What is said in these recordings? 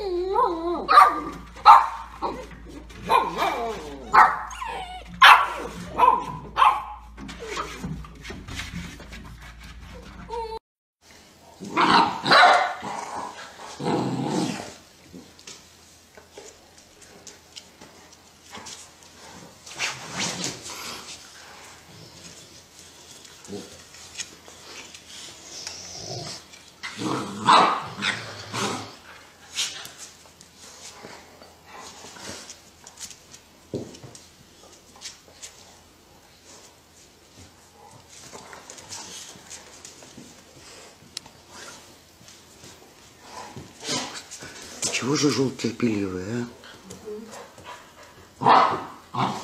Чего же желтопиливые, а?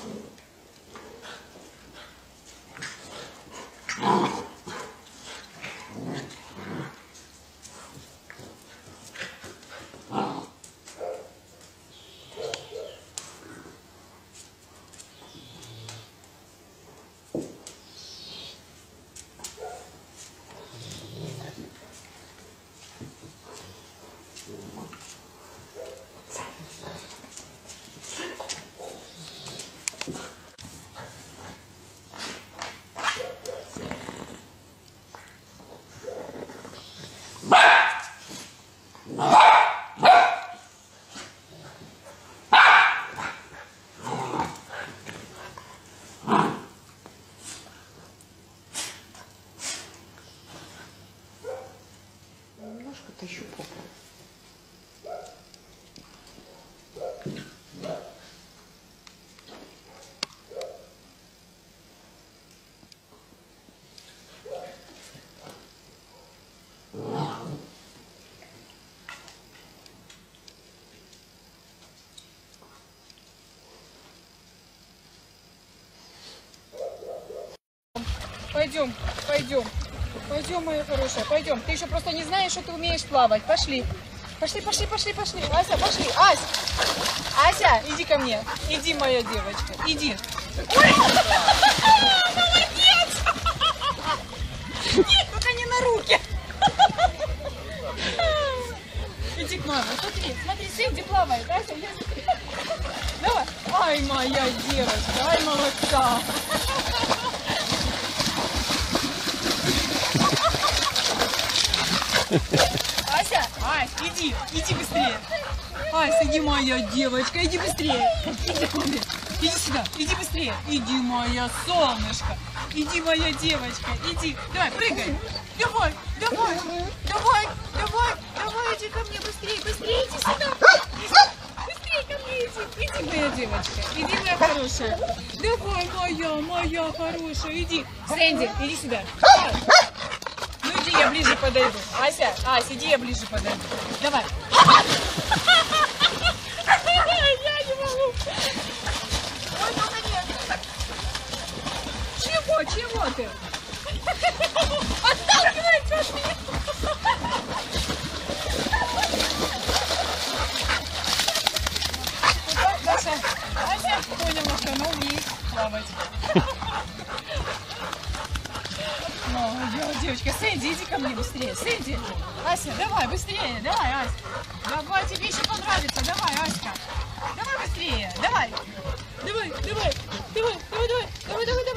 Немножко тащу попу. Пойдем, пойдем. Пойдем, моя хорошая, пойдем. Ты еще просто не знаешь, что ты умеешь плавать. Пошли. Пошли, пошли, пошли, пошли. Ася, пошли. Ась! Ася, иди ко мне. Иди, моя девочка. Иди. Ой! Молодец! Нет, только не на руки. Иди к маме. Смотри, смотри, Сэнди плавает. Ася, давай. Ай, моя девочка. Ай, молодца. Ася, Ась, иди, иди быстрее. Ася, иди, моя девочка, иди быстрее. Иди ко мне, иди сюда, иди быстрее. Иди, моя солнышко, иди, моя девочка, иди. Давай, прыгай. Давай, давай, давай, давай, давай, иди ко мне быстрее, быстрее, иди сюда. Быстрее ко мне иди, иди, моя девочка, иди, моя хорошая. Давай, моя хорошая, иди. Сэнди, иди сюда. Иди, я ближе подойду. Ася, Ася, иди, я ближе подойду. Давай. Я не могу. Ой, только нет. Чего ты? Отталкивайся от меня. Ася поняла, что она умеет плавать. Моя девочка, Сэнди, иди ко мне быстрее. Сэнди, Ася, давай быстрее, давай, Ася. Давай, тебе еще понравится, давай, Аська. Давай быстрее, давай. Давай, давай, давай, давай, давай, давай, давай.